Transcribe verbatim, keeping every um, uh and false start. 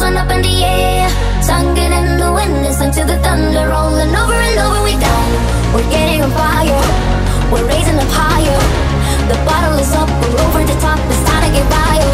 one up in the air. Sunken in the wind, listen to the thunder rolling over and over. We down, we're getting on fire, we're raising up higher. The bottle is up, we're over the top, it's time to get higher.